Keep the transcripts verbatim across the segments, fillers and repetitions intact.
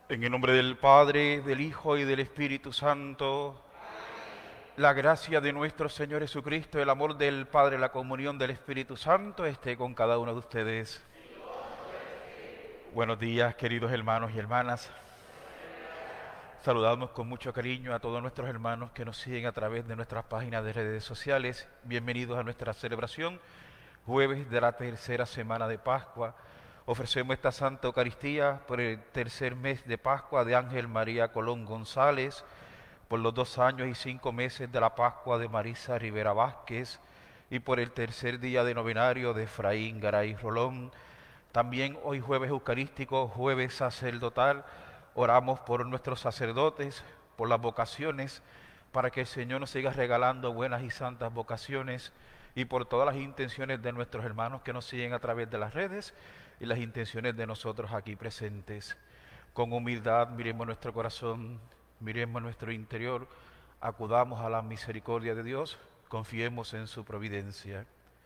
En el nombre del Padre, del Hijo y del Espíritu Santo, la gracia de nuestro Señor Jesucristo, el amor del Padre, la comunión del Espíritu Santo esté con cada uno de ustedes. Buenos días, queridos hermanos y hermanas. Saludamos con mucho cariño a todos nuestros hermanos que nos siguen a través de nuestras páginas de redes sociales. Bienvenidos a nuestra celebración, jueves de la tercera semana de Pascua. Ofrecemos esta Santa Eucaristía por el tercer mes de Pascua de Ángel María Colón González, por los dos años y cinco meses de la Pascua de Marisa Rivera Vázquez y por el tercer día de novenario de Efraín Garay Rolón. También hoy jueves eucarístico, jueves sacerdotal, oramos por nuestros sacerdotes, por las vocaciones, para que el Señor nos siga regalando buenas y santas vocaciones y por todas las intenciones de nuestros hermanos que nos siguen a través de las redes y las intenciones de nosotros aquí presentes. Con humildad miremos nuestro corazón, miremos nuestro interior, acudamos a la misericordia de Dios, confiemos en su providencia.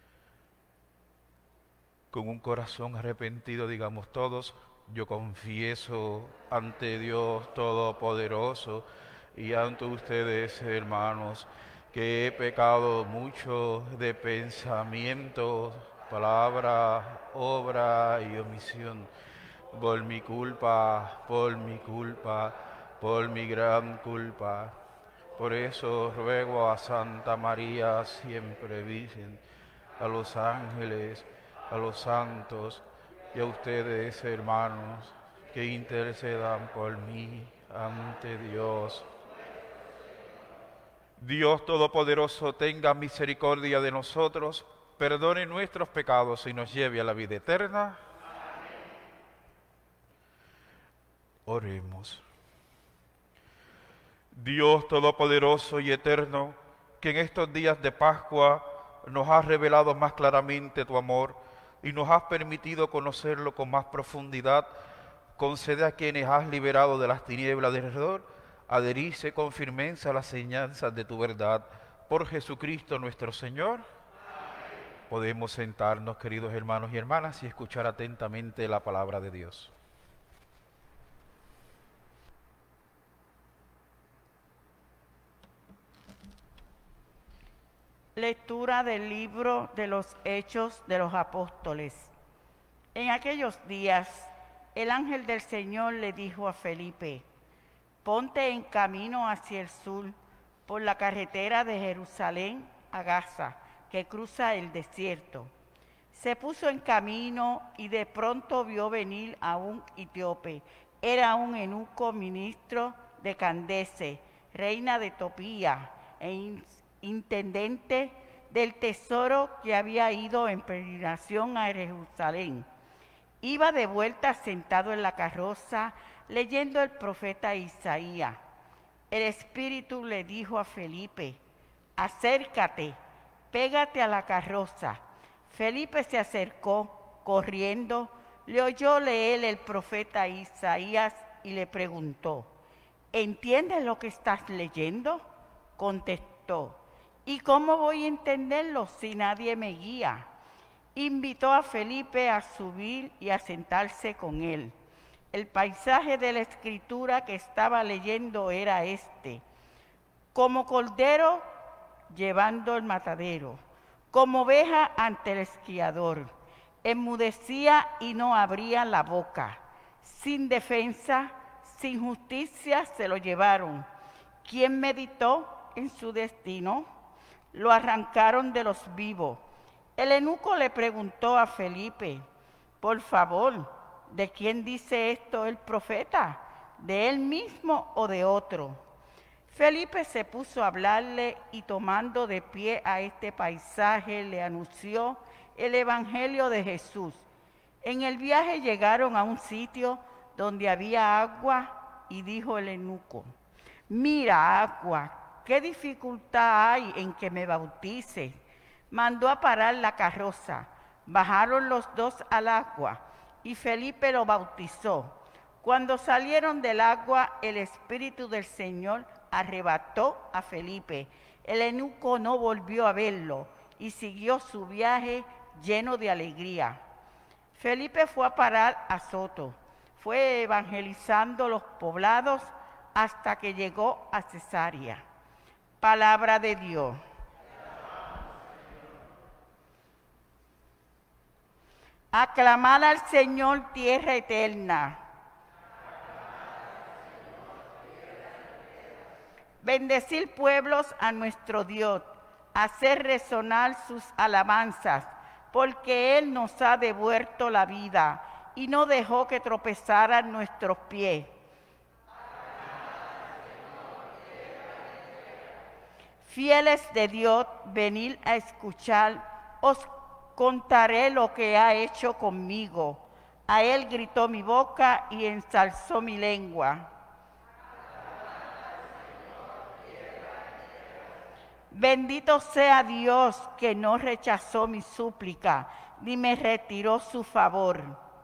Con un corazón arrepentido digamos todos: yo confieso ante Dios Todopoderoso y ante ustedes, hermanos, que he pecado mucho de pensamiento, palabra, obra y omisión, por mi culpa, por mi culpa, por mi gran culpa. Por eso ruego a Santa María, siempre Virgen, a los ángeles, a los santos y a ustedes, hermanos, que intercedan por mí ante Dios. Dios Todopoderoso tenga misericordia de nosotros, perdone nuestros pecados y nos lleve a la vida eterna. Oremos. Dios Todopoderoso y Eterno, que en estos días de Pascua nos has revelado más claramente tu amor y nos has permitido conocerlo con más profundidad, concede a quienes has liberado de las tinieblas del error adherirse con firmeza a las enseñanzas de tu verdad. Por Jesucristo nuestro Señor. Amén. Podemos sentarnos, queridos hermanos y hermanas, y escuchar atentamente la palabra de Dios. Lectura del libro de los Hechos de los Apóstoles. En aquellos días, el ángel del Señor le dijo a Felipe: ponte en camino hacia el sur, por la carretera de Jerusalén a Gaza, que cruza el desierto. Se puso en camino y de pronto vio venir a un etíope. Era un eunuco ministro de Candace, reina de Etiopía, e intendente del tesoro, que había ido en peregrinación a Jerusalén. Iba de vuelta sentado en la carroza, leyendo el profeta Isaías. El Espíritu le dijo a Felipe: acércate, pégate a la carroza. Felipe se acercó corriendo, le oyó leer el profeta Isaías y le preguntó: ¿entiendes lo que estás leyendo? Contestó: ¿y cómo voy a entenderlo si nadie me guía? Invitó a Felipe a subir y a sentarse con él. El paisaje de la escritura que estaba leyendo era este: como cordero llevando el matadero, como oveja ante el esquiador, enmudecía y no abría la boca. Sin defensa, sin justicia se lo llevaron. ¿Quién meditó en su destino? Lo arrancaron de los vivos. El eunuco le preguntó a Felipe: por favor, ¿de quién dice esto el profeta? ¿De él mismo o de otro? Felipe se puso a hablarle y, tomando de pie a este paisaje, le anunció el evangelio de Jesús. En el viaje llegaron a un sitio donde había agua y dijo el eunuco: mira, agua, ¿qué dificultad hay en que me bautice? Mandó a parar la carroza. Bajaron los dos al agua y Felipe lo bautizó. Cuando salieron del agua, el Espíritu del Señor arrebató a Felipe. El eunuco no volvió a verlo y siguió su viaje lleno de alegría. Felipe fue a parar a Azoto. fue evangelizando los poblados hasta que llegó a Cesarea. Palabra de Dios. Aclamad al Señor, tierra eterna. Bendecir pueblos a nuestro Dios, hacer resonar sus alabanzas, porque Él nos ha devuelto la vida y no dejó que tropezaran nuestros pies. Fieles de Dios, venid a escuchar, os contaré lo que ha hecho conmigo. A Él gritó mi boca y ensalzó mi lengua. Bendito sea Dios que no rechazó mi súplica, ni me retiró su favor.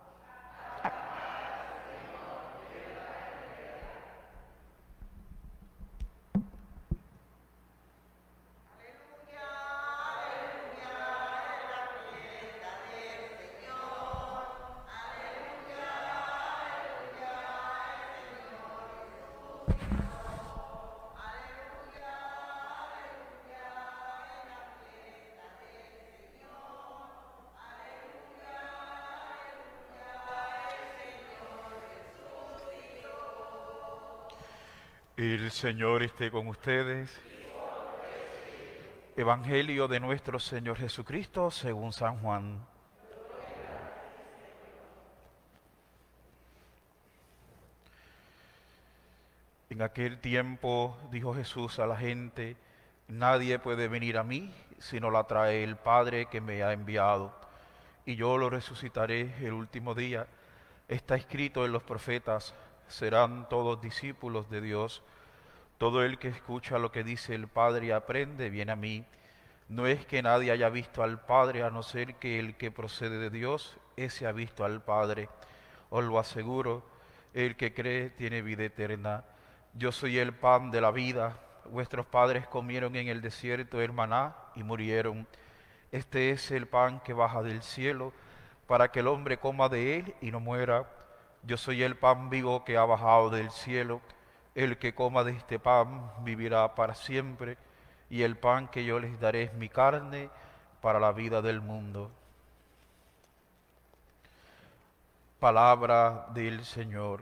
El Señor esté con ustedes. Evangelio de nuestro Señor Jesucristo según San Juan. En aquel tiempo dijo Jesús a la gente: nadie puede venir a mí si no la trae el Padre que me ha enviado, y yo lo resucitaré el último día. Está escrito en los profetas: serán todos discípulos de Dios. Todo el que escucha lo que dice el Padre y aprende, viene a mí. No es que nadie haya visto al Padre, a no ser que el que procede de Dios, ese ha visto al Padre. Os lo aseguro, el que cree tiene vida eterna. Yo soy el pan de la vida. Vuestros padres comieron en el desierto el maná y murieron. Este es el pan que baja del cielo, para que el hombre coma de él y no muera. Yo soy el pan vivo que ha bajado del cielo. El que coma de este pan vivirá para siempre, y el pan que yo les daré es mi carne para la vida del mundo. Palabra del Señor.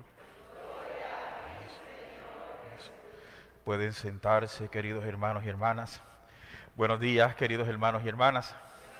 Pueden sentarse, queridos hermanos y hermanas. Buenos días, queridos hermanos y hermanas.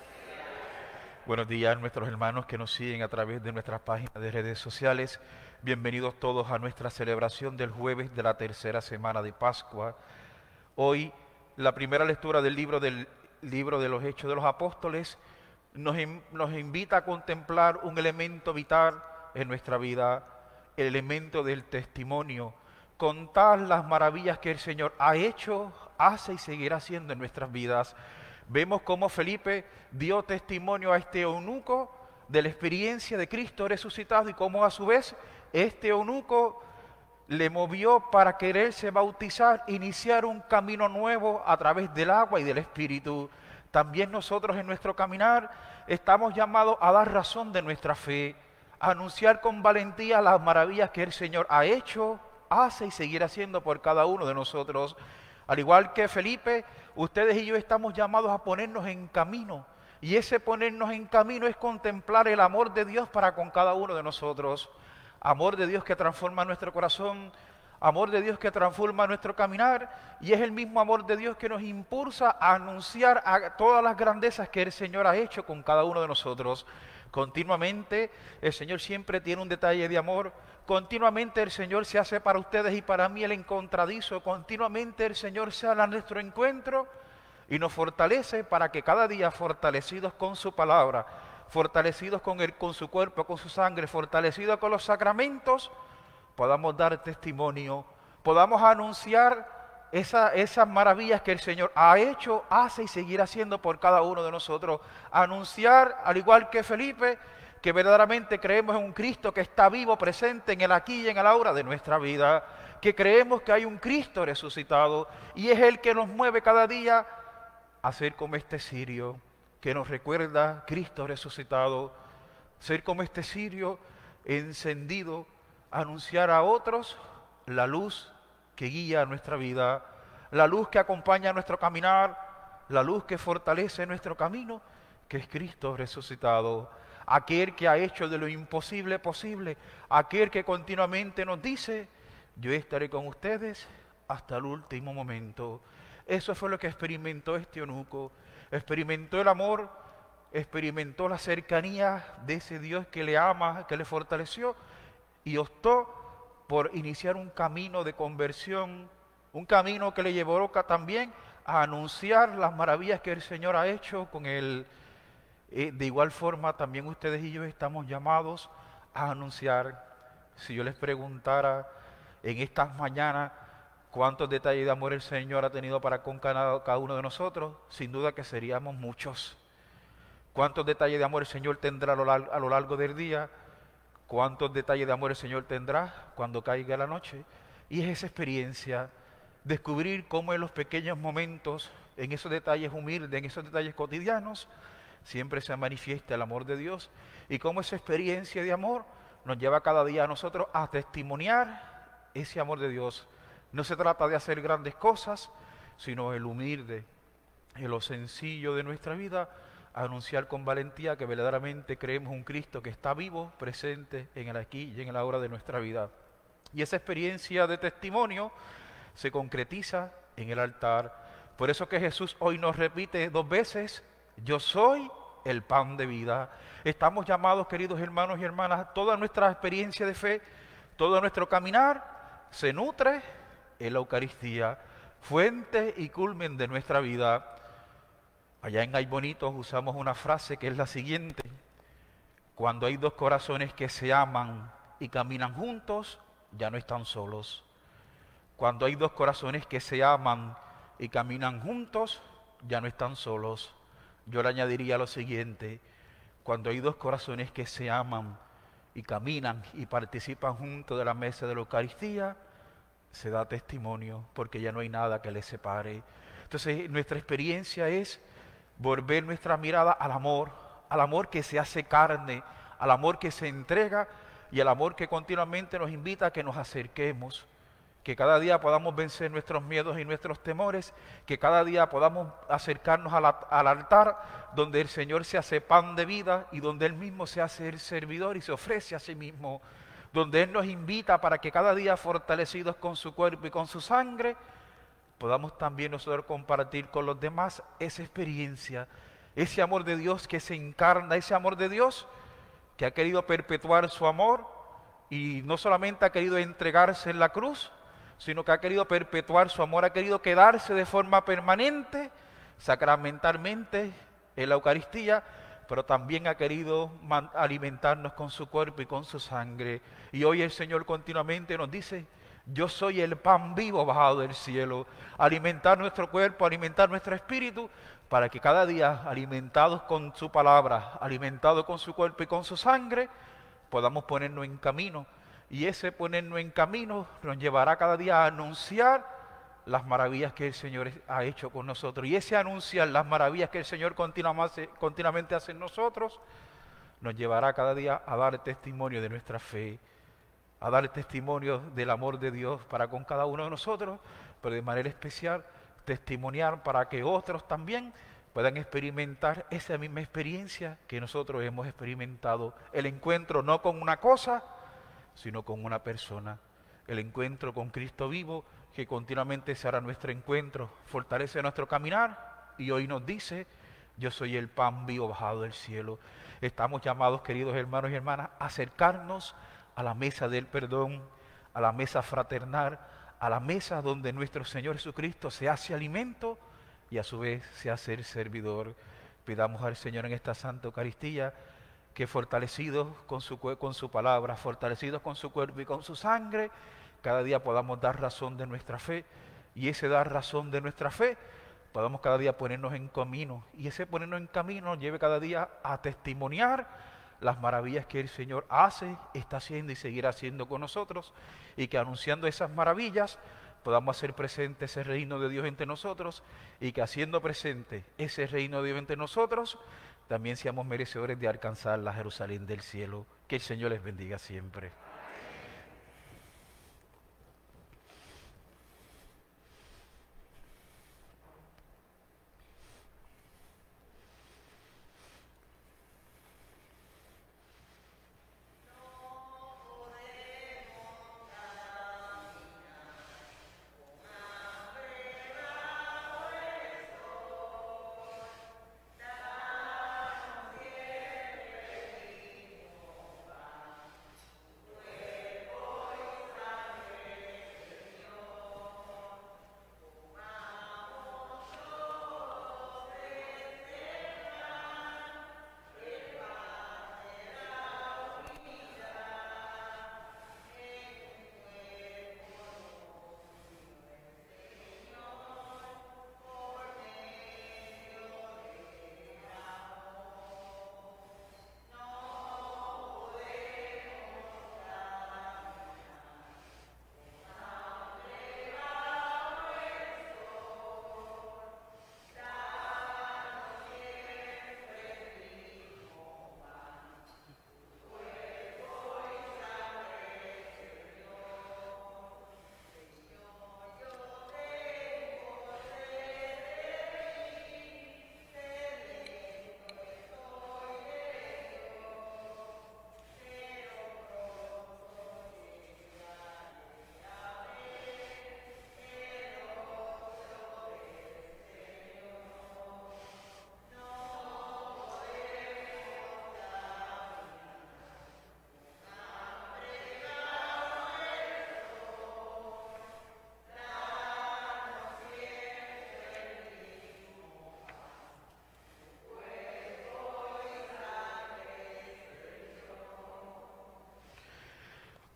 Buenos días a nuestros hermanos que nos siguen a través de nuestras páginas de redes sociales. Bienvenidos todos a nuestra celebración del jueves de la tercera semana de Pascua. Hoy, la primera lectura del libro, del libro de los Hechos de los Apóstoles nos, nos invita a contemplar un elemento vital en nuestra vida, el elemento del testimonio. Contar las maravillas que el Señor ha hecho, hace y seguirá haciendo en nuestras vidas. Vemos cómo Felipe dio testimonio a este eunuco de la experiencia de Cristo resucitado y cómo a su vez este eunuco le movió para quererse bautizar, iniciar un camino nuevo a través del agua y del Espíritu. También nosotros en nuestro caminar estamos llamados a dar razón de nuestra fe, a anunciar con valentía las maravillas que el Señor ha hecho, hace y seguirá haciendo por cada uno de nosotros. Al igual que Felipe, ustedes y yo estamos llamados a ponernos en camino. Y ese ponernos en camino es contemplar el amor de Dios para con cada uno de nosotros. Amor de Dios que transforma nuestro corazón, amor de Dios que transforma nuestro caminar, y es el mismo amor de Dios que nos impulsa a anunciar a todas las grandezas que el Señor ha hecho con cada uno de nosotros. Continuamente el Señor siempre tiene un detalle de amor. Continuamente el Señor se hace para ustedes y para mí el encontradizo. Continuamente el Señor se habla a nuestro encuentro y nos fortalece para que cada día, fortalecidos con su palabra, fortalecidos con, el, con su cuerpo, con su sangre, fortalecidos con los sacramentos, podamos dar testimonio, podamos anunciar esa, esas maravillas que el Señor ha hecho, hace y seguirá haciendo por cada uno de nosotros. Anunciar, al igual que Felipe, que verdaderamente creemos en un Cristo que está vivo, presente en el aquí y en el ahora de nuestra vida, que creemos que hay un Cristo resucitado y es el que nos mueve cada día a ser como este cirio que nos recuerda Cristo resucitado, ser como este cirio encendido anunciar a otros la luz que guía nuestra vida, la luz que acompaña nuestro caminar, la luz que fortalece nuestro camino, que es Cristo resucitado, aquel que ha hecho de lo imposible posible, aquel que continuamente nos dice, yo estaré con ustedes hasta el último momento. Eso fue lo que experimentó este eunuco, experimentó el amor, experimentó la cercanía de ese Dios que le ama, que le fortaleció, y optó por iniciar un camino de conversión, un camino que le llevó también a anunciar las maravillas que el Señor ha hecho con él. Eh, de igual forma, también ustedes y yo estamos llamados a anunciar. Si yo les preguntara en estas mañanas cuántos detalles de amor el Señor ha tenido para con cada, cada uno de nosotros, sin duda que seríamos muchos. ¿Cuántos detalles de amor el Señor tendrá a lo, largo, a lo largo del día? ¿Cuántos detalles de amor el Señor tendrá cuando caiga la noche? Y es esa experiencia, descubrir cómo en los pequeños momentos, en esos detalles humildes, en esos detalles cotidianos, siempre se manifiesta el amor de Dios, y cómo esa experiencia de amor nos lleva cada día a nosotros a testimoniar ese amor de Dios. No se trata de hacer grandes cosas, sino el humilde, en lo sencillo de nuestra vida, a anunciar con valentía que verdaderamente creemos un Cristo que está vivo, presente en el aquí y en el ahora de nuestra vida. Y esa experiencia de testimonio se concretiza en el altar. Por eso que Jesús hoy nos repite dos veces, yo soy el pan de vida. Estamos llamados, queridos hermanos y hermanas, toda nuestra experiencia de fe, todo nuestro caminar se nutre en la Eucaristía, fuente y culmen de nuestra vida. Allá en Ay Bonitos usamos una frase que es la siguiente: cuando hay dos corazones que se aman y caminan juntos, ya no están solos. Cuando hay dos corazones que se aman y caminan juntos, ya no están solos. Yo le añadiría lo siguiente: cuando hay dos corazones que se aman y caminan y participan juntos de la mesa de la Eucaristía, se da testimonio, porque ya no hay nada que les separe. Entonces, nuestra experiencia es volver nuestra mirada al amor, al amor que se hace carne, al amor que se entrega y al amor que continuamente nos invita a que nos acerquemos, que cada día podamos vencer nuestros miedos y nuestros temores, que cada día podamos acercarnos al, al altar donde el Señor se hace pan de vida y donde Él mismo se hace el servidor y se ofrece a sí mismo, donde Él nos invita para que cada día, fortalecidos con su cuerpo y con su sangre, podamos también nosotros compartir con los demás esa experiencia, ese amor de Dios que se encarna, ese amor de Dios que ha querido perpetuar su amor y no solamente ha querido entregarse en la cruz, sino que ha querido perpetuar su amor, ha querido quedarse de forma permanente, sacramentalmente en la Eucaristía, pero también ha querido alimentarnos con su cuerpo y con su sangre. Y hoy el Señor continuamente nos dice, yo soy el pan vivo bajado del cielo, alimentar nuestro cuerpo, alimentar nuestro espíritu, para que cada día, alimentados con su palabra, alimentados con su cuerpo y con su sangre, podamos ponernos en camino. Y ese ponernos en camino nos llevará cada día a anunciar las maravillas que el Señor ha hecho con nosotros. Y ese anunciar las maravillas que el Señor continuamente hace en nosotros, nos llevará cada día a dar testimonio de nuestra fe, a dar testimonio del amor de Dios para con cada uno de nosotros, pero de manera especial testimoniar para que otros también puedan experimentar esa misma experiencia que nosotros hemos experimentado. El encuentro no con una cosa, sino con una persona. El encuentro con Cristo vivo, que continuamente será nuestro encuentro, fortalece nuestro caminar y hoy nos dice, yo soy el pan vivo bajado del cielo. Estamos llamados, queridos hermanos y hermanas, a acercarnos a la mesa del perdón, a la mesa fraternal, a la mesa donde nuestro Señor Jesucristo se hace alimento y a su vez se hace el servidor. Pidamos al Señor en esta Santa Eucaristía que fortalecidos con su, con su palabra, fortalecidos con su cuerpo y con su sangre, cada día podamos dar razón de nuestra fe, y ese dar razón de nuestra fe, podamos cada día ponernos en camino, y ese ponernos en camino nos lleve cada día a testimoniar las maravillas que el Señor hace, está haciendo y seguirá haciendo con nosotros, y que anunciando esas maravillas podamos hacer presente ese reino de Dios entre nosotros, y que haciendo presente ese reino de Dios entre nosotros, también seamos merecedores de alcanzar la Jerusalén del cielo. Que el Señor les bendiga siempre.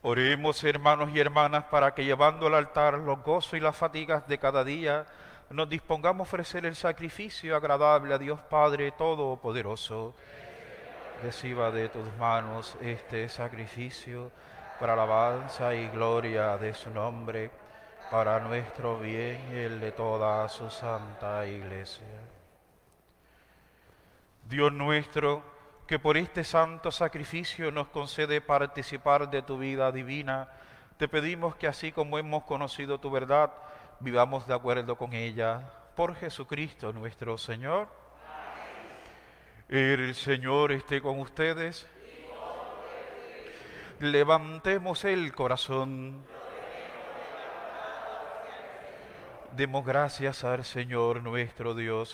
Oremos, hermanos y hermanas, para que llevando al altar los gozos y las fatigas de cada día, nos dispongamos a ofrecer el sacrificio agradable a Dios Padre Todopoderoso. Reciba de tus manos este sacrificio para alabanza y gloria de su nombre, para nuestro bien y el de toda su santa Iglesia. Dios nuestro, que por este santo sacrificio nos concede participar de tu vida divina, te pedimos que así como hemos conocido tu verdad, vivamos de acuerdo con ella. Por Jesucristo nuestro Señor. El Señor esté con ustedes. Levantemos el corazón. Demos gracias al Señor nuestro Dios.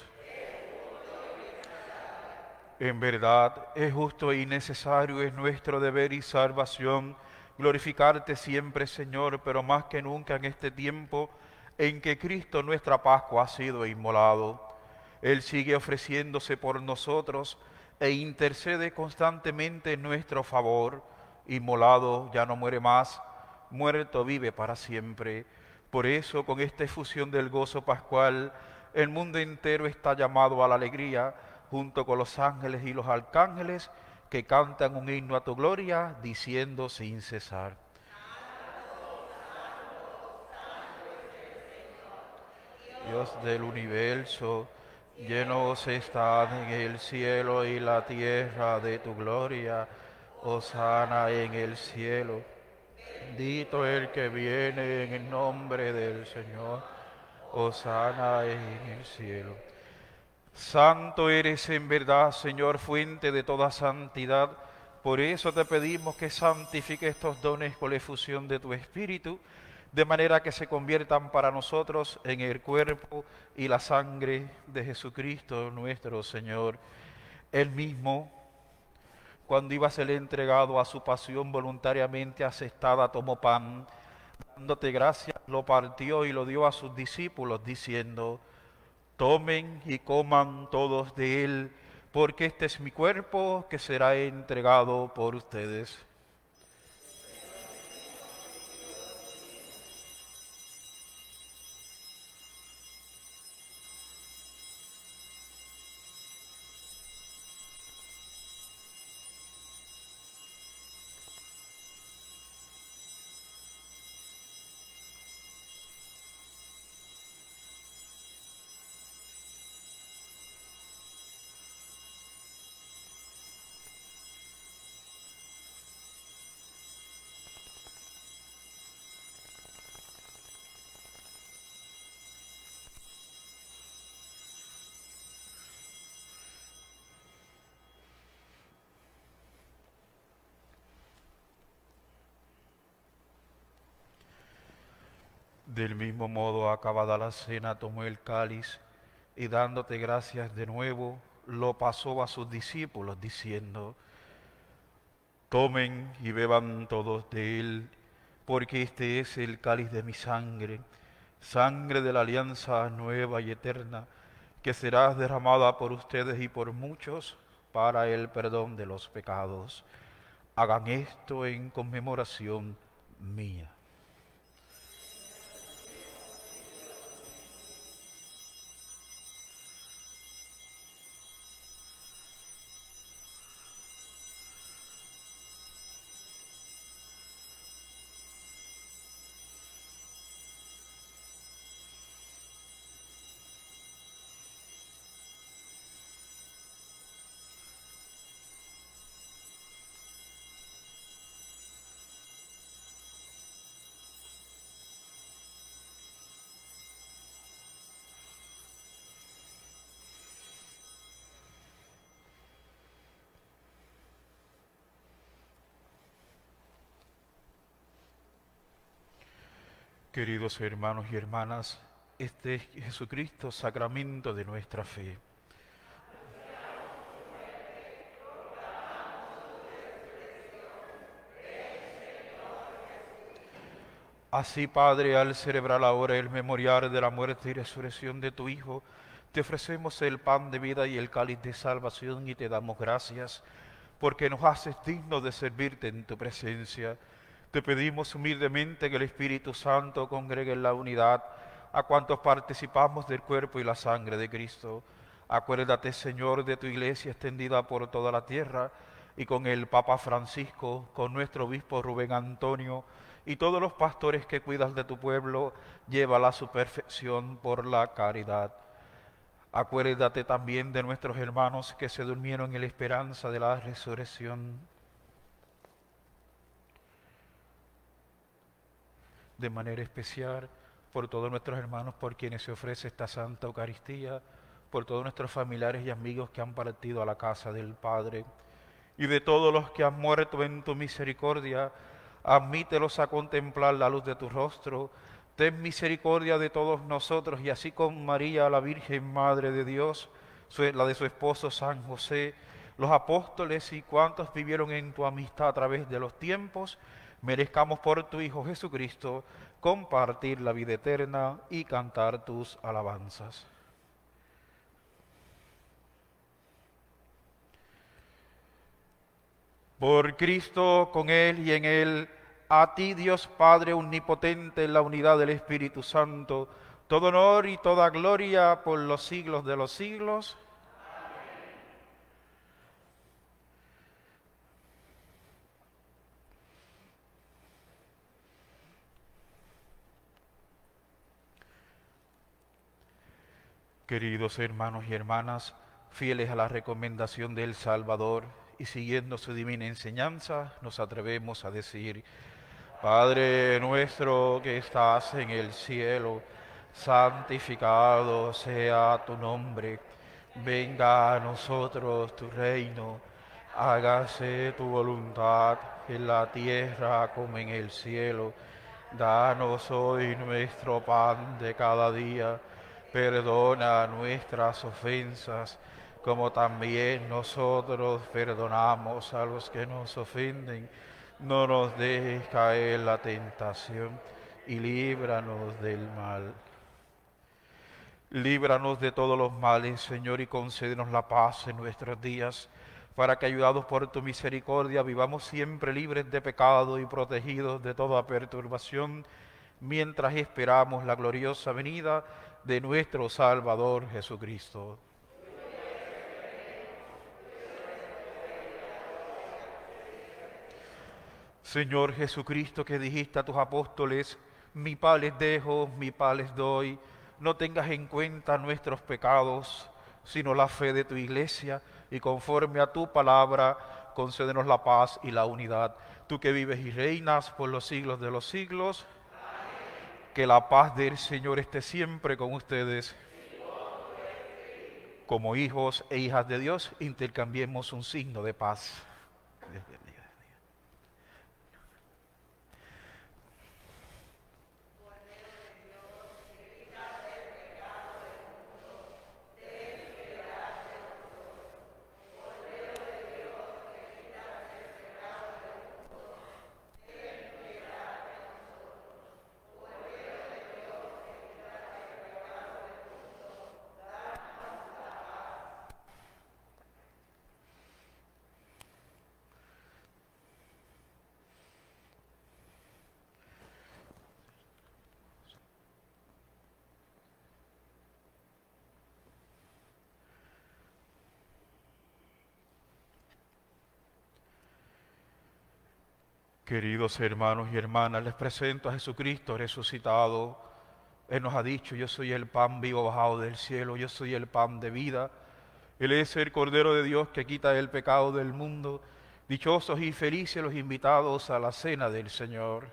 En verdad, es justo y necesario, es nuestro deber y salvación glorificarte siempre, Señor, pero más que nunca en este tiempo en que Cristo nuestra Pascua ha sido inmolado. Él sigue ofreciéndose por nosotros e intercede constantemente en nuestro favor. Inmolado ya no muere más, muerto vive para siempre. Por eso, con esta efusión del gozo pascual, el mundo entero está llamado a la alegría, junto con los ángeles y los arcángeles que cantan un himno a tu gloria, diciendo sin cesar: Dios del universo, llenos están en el cielo y la tierra de tu gloria. Hosana en el cielo. Bendito el que viene en el nombre del Señor. Hosana en el cielo. Santo eres en verdad, Señor, fuente de toda santidad. Por eso te pedimos que santifique estos dones con la efusión de tu Espíritu, de manera que se conviertan para nosotros en el cuerpo y la sangre de Jesucristo nuestro Señor. Él mismo, cuando iba a ser entregado a su pasión voluntariamente aceptada, tomó pan, dándote gracias, lo partió y lo dio a sus discípulos, diciendo: tomen y coman todos de él, porque este es mi cuerpo que será entregado por ustedes. Del mismo modo, acabada la cena, tomó el cáliz y dándote gracias de nuevo, lo pasó a sus discípulos, diciendo: tomen y beban todos de él, porque este es el cáliz de mi sangre, sangre de la alianza nueva y eterna, que será derramada por ustedes y por muchos para el perdón de los pecados. Hagan esto en conmemoración mía. Queridos hermanos y hermanas, este es Jesucristo, sacramento de nuestra fe. Así, Padre, al celebrar ahora el memorial de la muerte y resurrección de tu Hijo, te ofrecemos el pan de vida y el cáliz de salvación y te damos gracias porque nos haces dignos de servirte en tu presencia. Te Te pedimos humildemente que el Espíritu Santo congregue en la unidad a cuantos participamos del cuerpo y la sangre de Cristo. Acuérdate, Señor, de tu iglesia extendida por toda la tierra, y con el Papa Francisco, con nuestro obispo Rubén Antonio, y todos los pastores que cuidas de tu pueblo, llévala a su perfección por la caridad. Acuérdate también de nuestros hermanos que se durmieron en la esperanza de la resurrección. De manera especial, por todos nuestros hermanos por quienes se ofrece esta Santa Eucaristía, por todos nuestros familiares y amigos que han partido a la casa del Padre, y de todos los que han muerto en tu misericordia, admítelos a contemplar la luz de tu rostro. Ten misericordia de todos nosotros, y así con María, la Virgen Madre de Dios, la de su esposo San José, los apóstoles y cuantos vivieron en tu amistad a través de los tiempos, merezcamos por tu Hijo Jesucristo compartir la vida eterna y cantar tus alabanzas. Por Cristo, con Él y en Él, a ti Dios Padre omnipotente en la unidad del Espíritu Santo, todo honor y toda gloria por los siglos de los siglos. Queridos hermanos y hermanas, fieles a la recomendación del Salvador y siguiendo su divina enseñanza, nos atrevemos a decir: Padre nuestro que estás en el cielo, santificado sea tu nombre. Venga a nosotros tu reino, hágase tu voluntad en la tierra como en el cielo. Danos hoy nuestro pan de cada día. Perdona nuestras ofensas, como también nosotros perdonamos a los que nos ofenden. No nos dejes caer en la tentación y líbranos del mal. Líbranos de todos los males, Señor, y concédenos la paz en nuestros días, para que, ayudados por tu misericordia, vivamos siempre libres de pecado y protegidos de toda perturbación, mientras esperamos la gloriosa venida de nuestro Salvador Jesucristo. Señor Jesucristo, que dijiste a tus apóstoles: mi paz les dejo, mi paz les doy, no tengas en cuenta nuestros pecados, sino la fe de tu iglesia, y conforme a tu palabra, concédenos la paz y la unidad. Tú que vives y reinas por los siglos de los siglos, amén. Que la paz del Señor esté siempre con ustedes. Como hijos e hijas de Dios, intercambiemos un signo de paz. Dios bendiga. Queridos hermanos y hermanas, les presento a Jesucristo resucitado. Él nos ha dicho: yo soy el pan vivo bajado del cielo, yo soy el pan de vida. Él es el Cordero de Dios que quita el pecado del mundo. Dichosos y felices los invitados a la cena del Señor.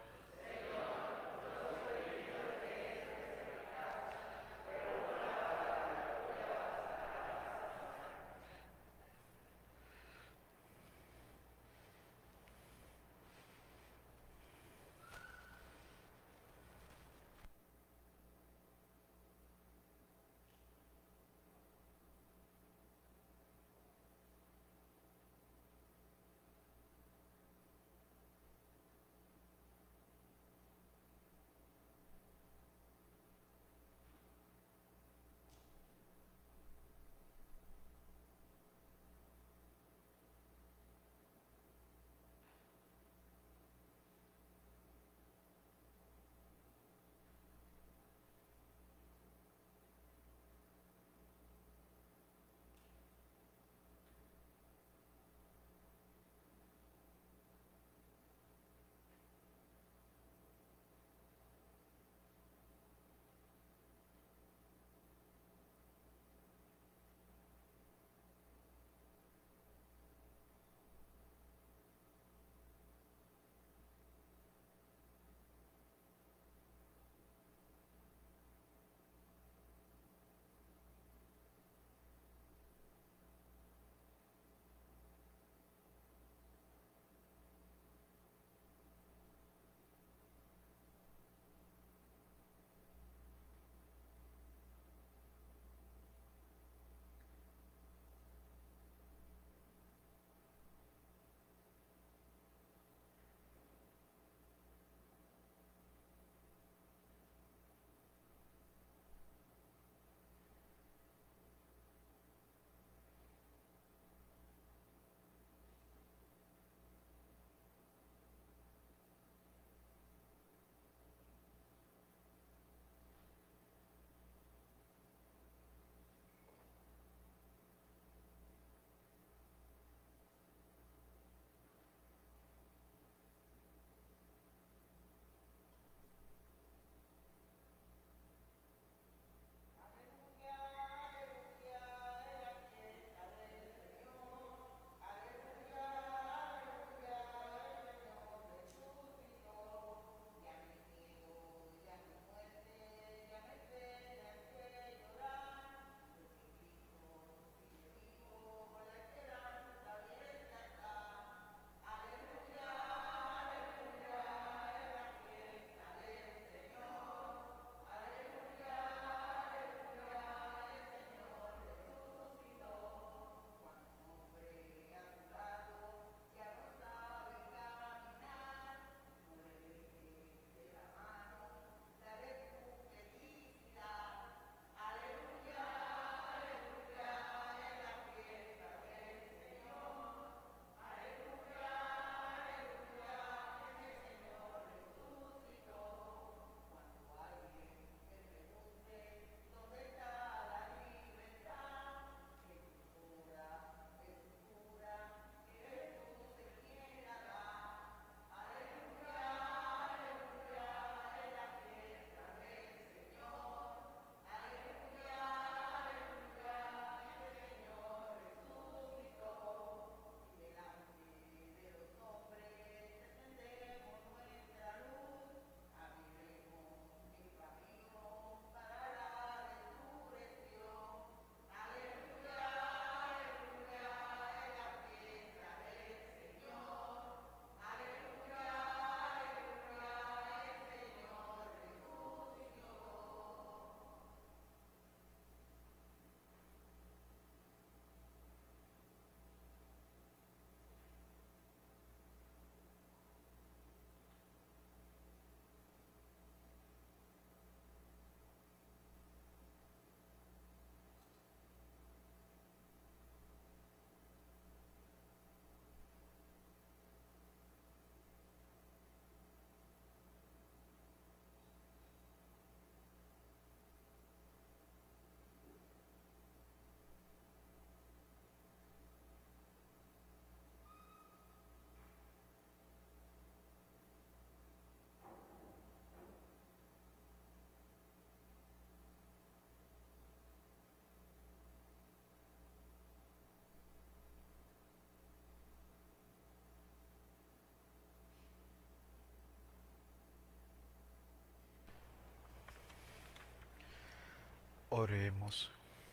Oremos.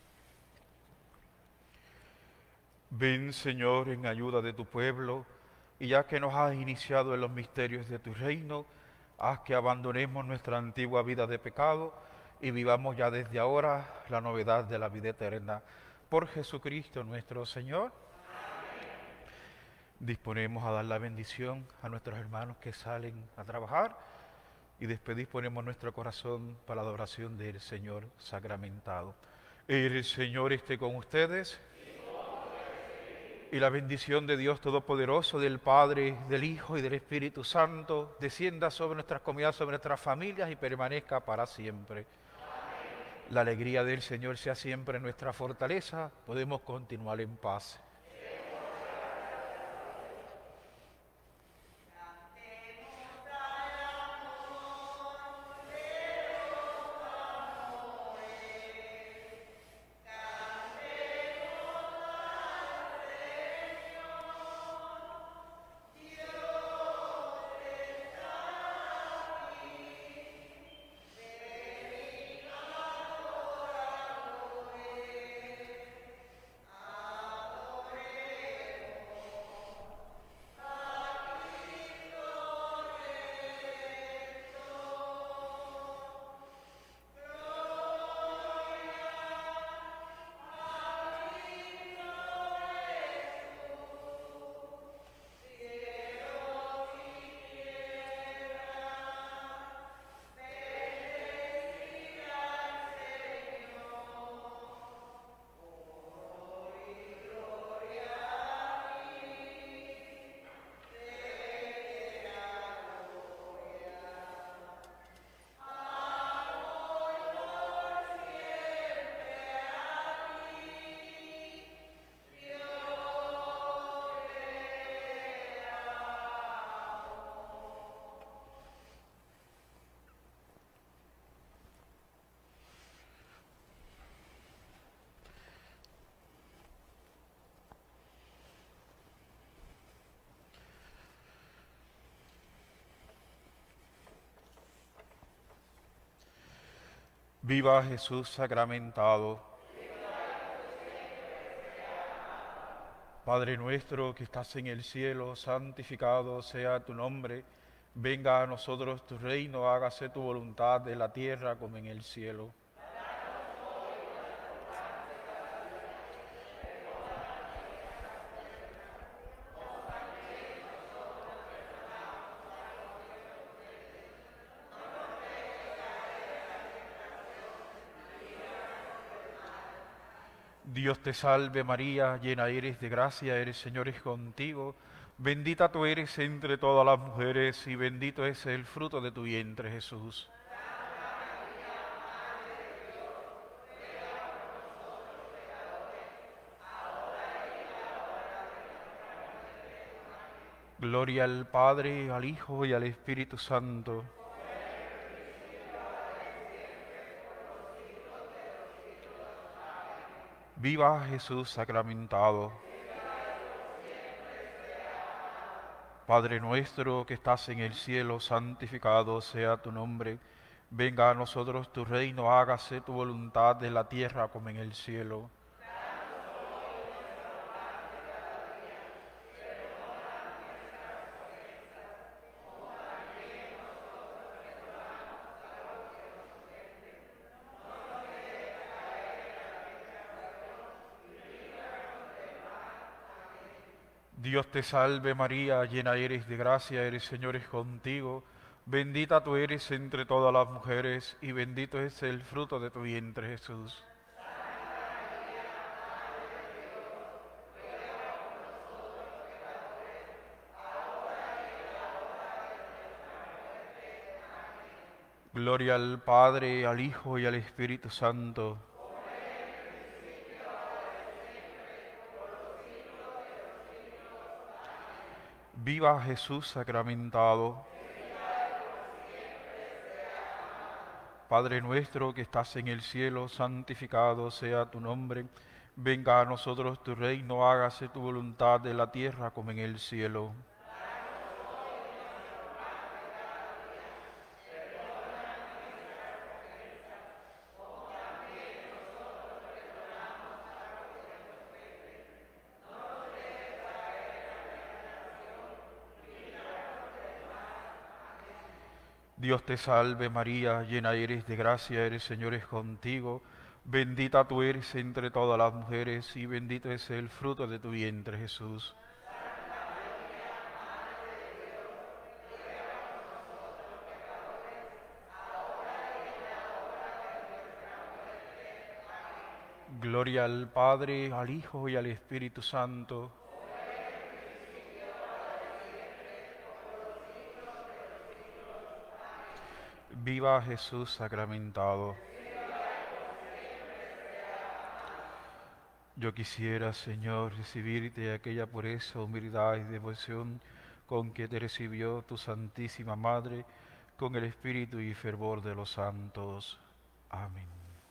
Ven, Señor, en ayuda de tu pueblo, y ya que nos has iniciado en los misterios de tu reino, haz que abandonemos nuestra antigua vida de pecado y vivamos ya desde ahora la novedad de la vida eterna. Por Jesucristo nuestro Señor. Disponemos a dar la bendición a nuestros hermanos que salen a trabajar y después disponemos nuestro corazón para la adoración del Señor sacramentado. El Señor esté con ustedes y la bendición de Dios Todopoderoso, del Padre, del Hijo y del Espíritu Santo descienda sobre nuestras comunidades, sobre nuestras familias y permanezca para siempre. Amén. La alegría del Señor sea siempre nuestra fortaleza. Podemos continuar en paz. Viva Jesús sacramentado. Padre nuestro que estás en el cielo, santificado sea tu nombre. Venga a nosotros tu reino, hágase tu voluntad en la tierra como en el cielo. Dios te salve María, llena eres de gracia, eres Señor es contigo, bendita tú eres entre todas las mujeres y bendito es el fruto de tu vientre Jesús. Gloria al Padre, al Hijo y al Espíritu Santo. Viva Jesús sacramentado. Padre nuestro que estás en el cielo, santificado sea tu nombre. Venga a nosotros tu reino, hágase tu voluntad en la tierra como en el cielo. Dios te salve María, llena eres de gracia, eres Señor es contigo, bendita tú eres entre todas las mujeres y bendito es el fruto de tu vientre Jesús. Gloria al Padre, al Hijo y al Espíritu Santo. Viva Jesús sacramentado. Padre nuestro que estás en el cielo, santificado sea tu nombre. Venga a nosotros tu reino, hágase tu voluntad en la tierra como en el cielo. Dios te salve María, llena eres de gracia, el Señor es contigo. Bendita tú eres entre todas las mujeres y bendito es el fruto de tu vientre, Jesús. Gloria al Padre, al Hijo y al Espíritu Santo. Viva Jesús sacramentado. Yo quisiera, Señor, recibirte aquella pureza, humildad y devoción con que te recibió tu Santísima Madre, con el espíritu y fervor de los santos. Amén.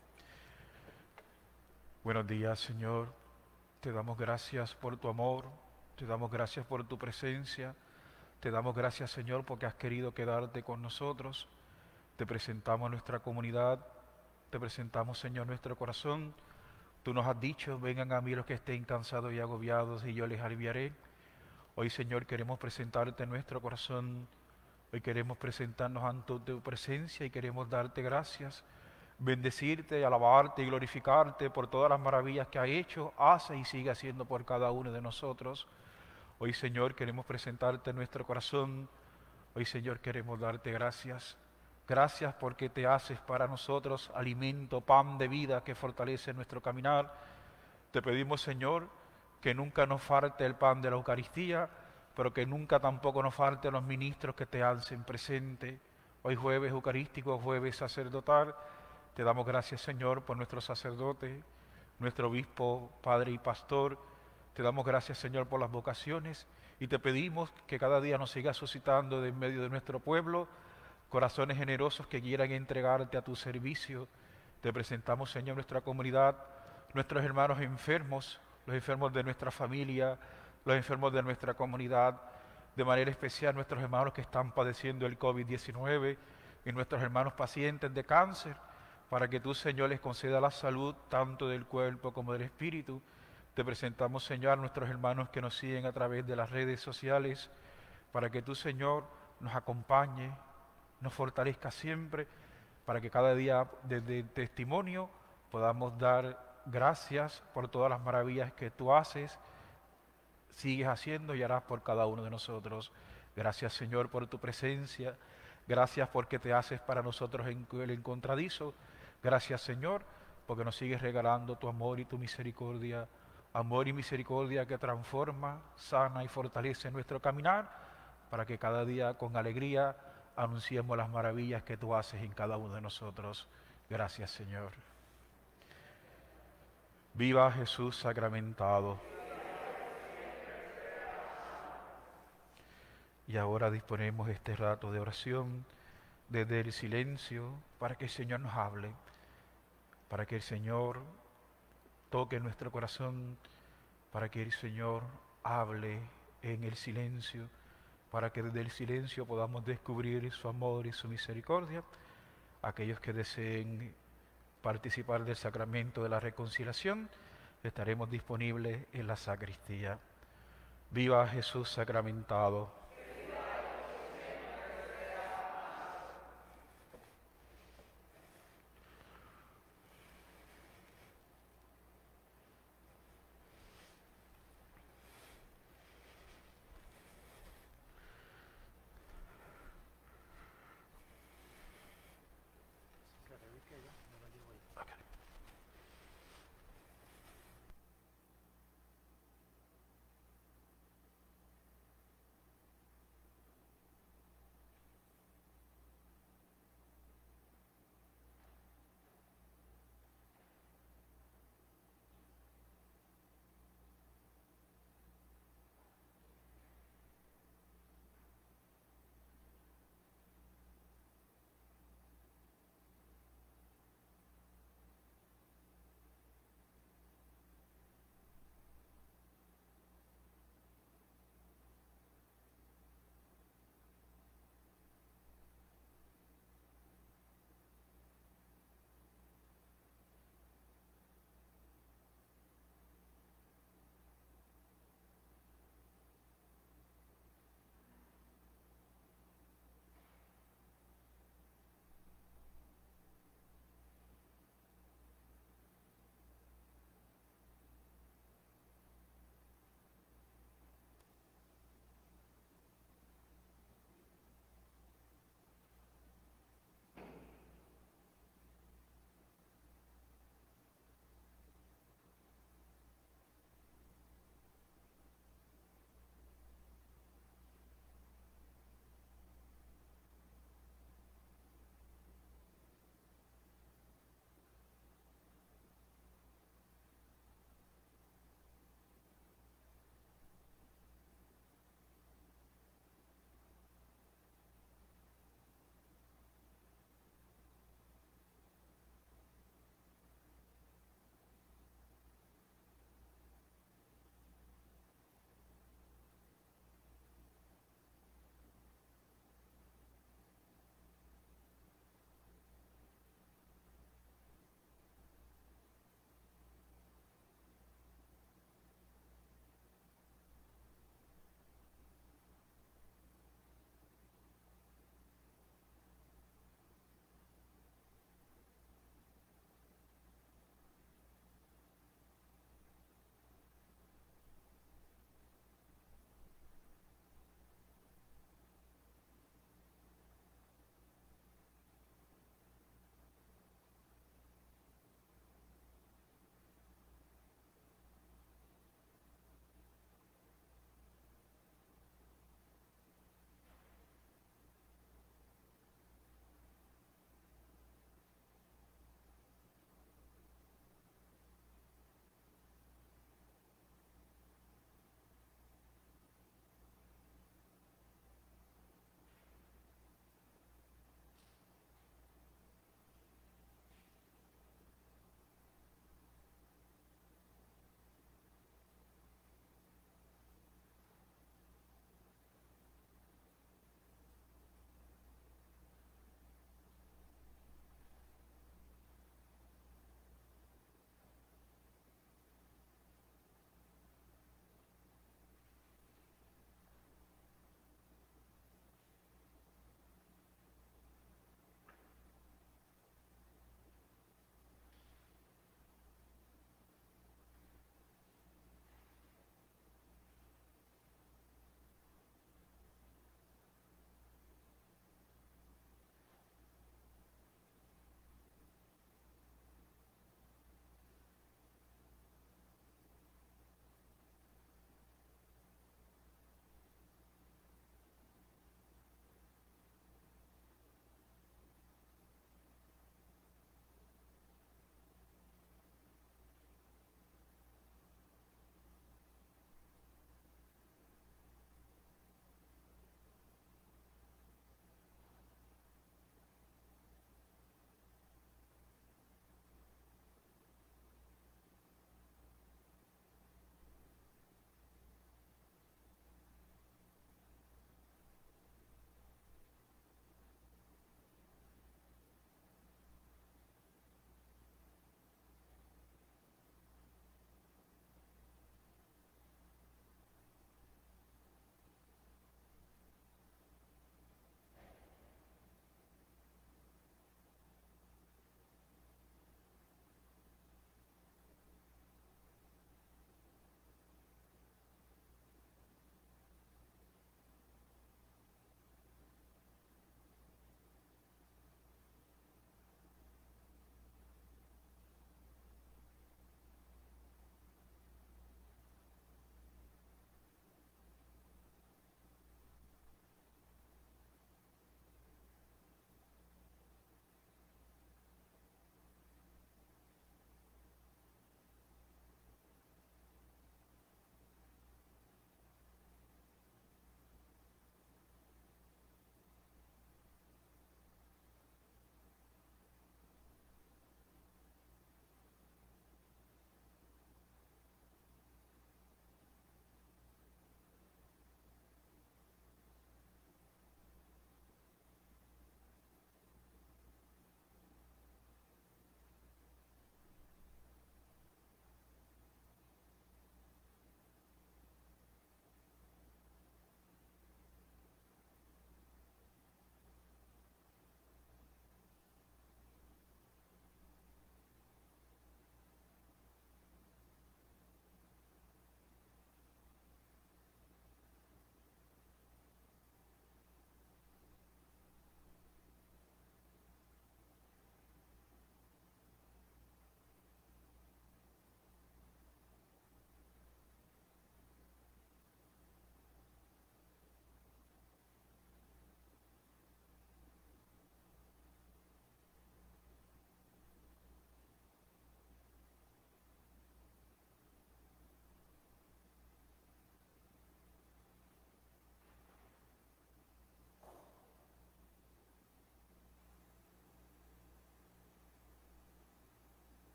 Buenos días, Señor. Te damos gracias por tu amor, te damos gracias por tu presencia, te damos gracias, Señor, porque has querido quedarte con nosotros. Te presentamos nuestra comunidad, te presentamos, Señor, nuestro corazón. Tú nos has dicho, vengan a mí los que estén cansados y agobiados y yo les aliviaré. Hoy, Señor, queremos presentarte nuestro corazón, hoy queremos presentarnos ante tu presencia y queremos darte gracias, bendecirte, alabarte y glorificarte por todas las maravillas que has hecho, hace y sigue haciendo por cada uno de nosotros. Hoy, Señor, queremos presentarte nuestro corazón, hoy, Señor, queremos darte gracias. Gracias porque te haces para nosotros alimento, pan de vida que fortalece nuestro caminar. Te pedimos, Señor, que nunca nos falte el pan de la Eucaristía, pero que nunca tampoco nos falte los ministros que te hacen presente. Hoy jueves eucarístico, jueves sacerdotal, te damos gracias, Señor, por nuestro sacerdote, nuestro obispo, padre y pastor. Te damos gracias, Señor, por las vocaciones y te pedimos que cada día nos sigas suscitando de en medio de nuestro pueblo corazones generosos que quieran entregarte a tu servicio. Te presentamos, Señor, nuestra comunidad, nuestros hermanos enfermos, los enfermos de nuestra familia, los enfermos de nuestra comunidad, de manera especial nuestros hermanos que están padeciendo el COVID diecinueve y nuestros hermanos pacientes de cáncer, para que tú, Señor, les conceda la salud tanto del cuerpo como del espíritu. Te presentamos, Señor, a nuestros hermanos que nos siguen a través de las redes sociales, para que tú, Señor, nos acompañes, nos fortalezca siempre, para que cada día desde el testimonio podamos dar gracias por todas las maravillas que tú haces, sigues haciendo y harás por cada uno de nosotros. Gracias, Señor, por tu presencia, gracias porque te haces para nosotros el encontradizo, gracias, Señor, porque nos sigues regalando tu amor y tu misericordia, amor y misericordia que transforma, sana y fortalece nuestro caminar, para que cada día con alegría anunciemos las maravillas que tú haces en cada uno de nosotros. Gracias, Señor. Viva Jesús sacramentado. Y ahora disponemos este rato de oración desde el silencio para que el Señor nos hable, para que el Señor toque nuestro corazón, para que el Señor hable en el silencio, para que desde el silencio podamos descubrir su amor y su misericordia. Aquellos que deseen participar del sacramento de la reconciliación, estaremos disponibles en la sacristía. Viva Jesús sacramentado.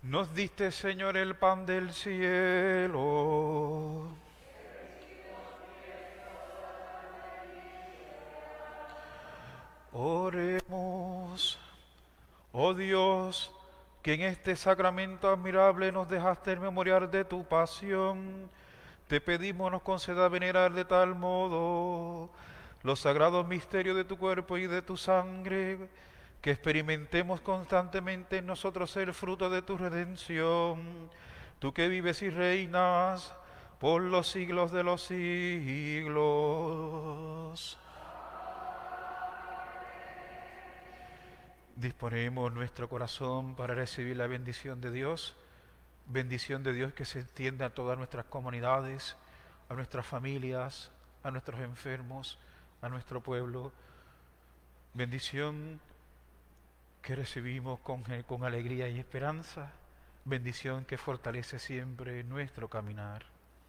Nos diste, Señor, el pan del cielo. Oremos. Oh Dios, que en este sacramento admirable nos dejaste el memorial de tu pasión, te pedimos nos conceda venerar de tal modo los sagrados misterios de tu cuerpo y de tu sangre, que experimentemos constantemente en nosotros el fruto de tu redención, tú que vives y reinas por los siglos de los siglos. Disponemos nuestro corazón para recibir la bendición de Dios, bendición de Dios que se extiende a todas nuestras comunidades, a nuestras familias, a nuestros enfermos, a nuestro pueblo. Bendición que recibimos con, con alegría y esperanza, bendición que fortalece siempre nuestro caminar.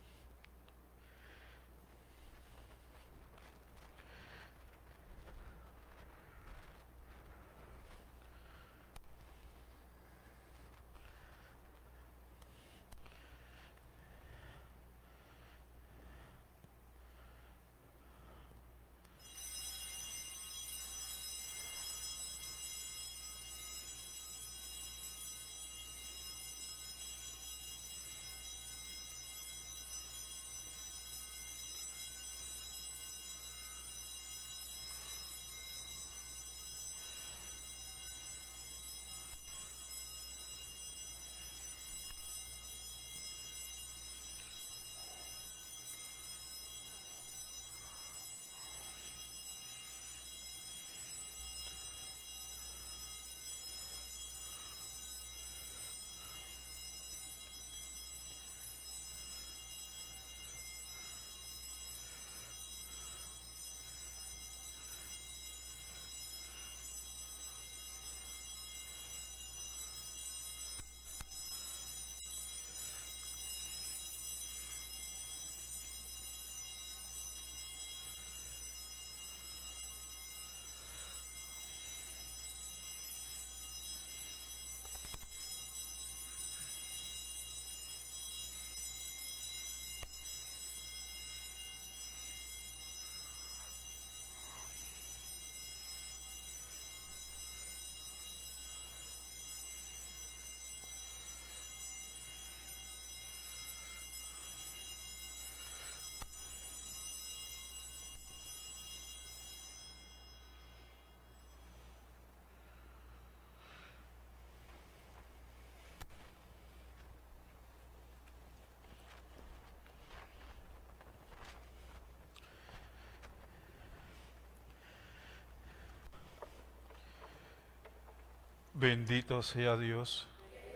Bendito sea Dios,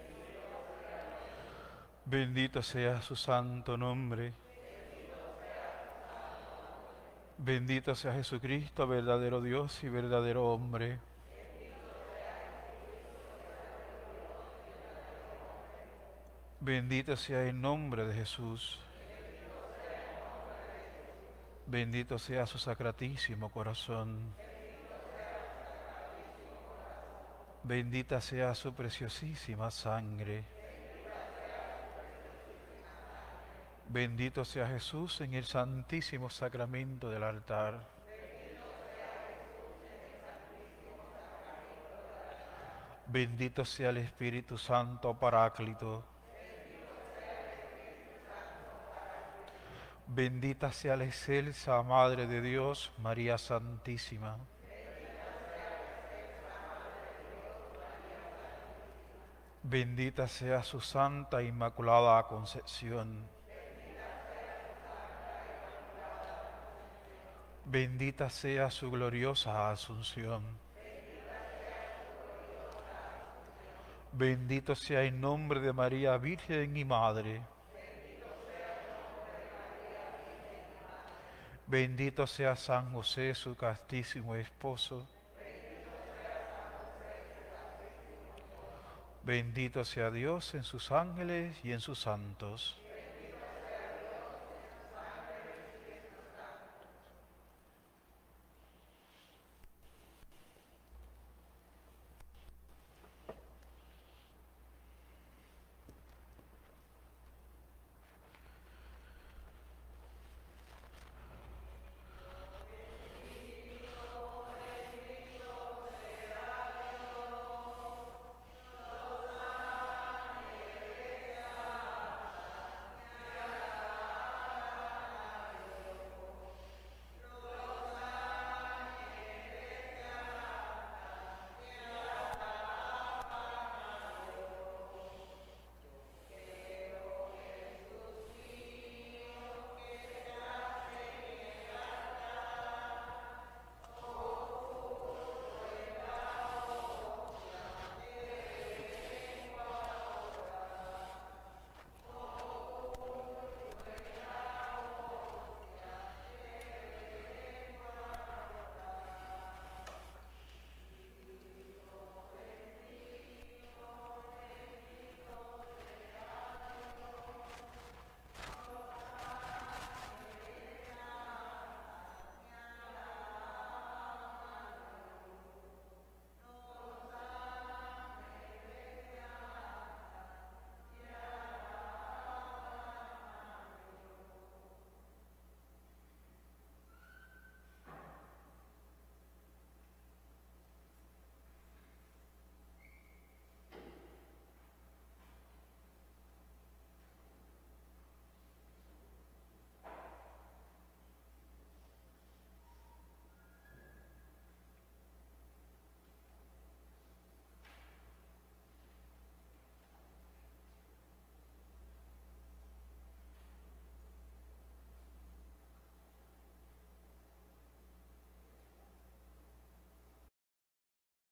bendito sea su santo nombre, bendito sea Jesucristo, verdadero Dios y verdadero hombre. Bendito sea el nombre de Jesús, bendito sea su sacratísimo corazón. Bendita sea su preciosísima sangre. Bendito sea Jesús en el santísimo sacramento del altar. Bendito sea el Espíritu Santo Paráclito. Bendita sea la excelsa Madre de Dios, María Santísima. Bendita sea su santa Inmaculada Concepción. Bendita sea su gloriosa Asunción. Bendito sea el nombre de María Virgen y Madre. Bendito sea San José, su castísimo esposo. Bendito sea Dios en sus ángeles y en sus santos.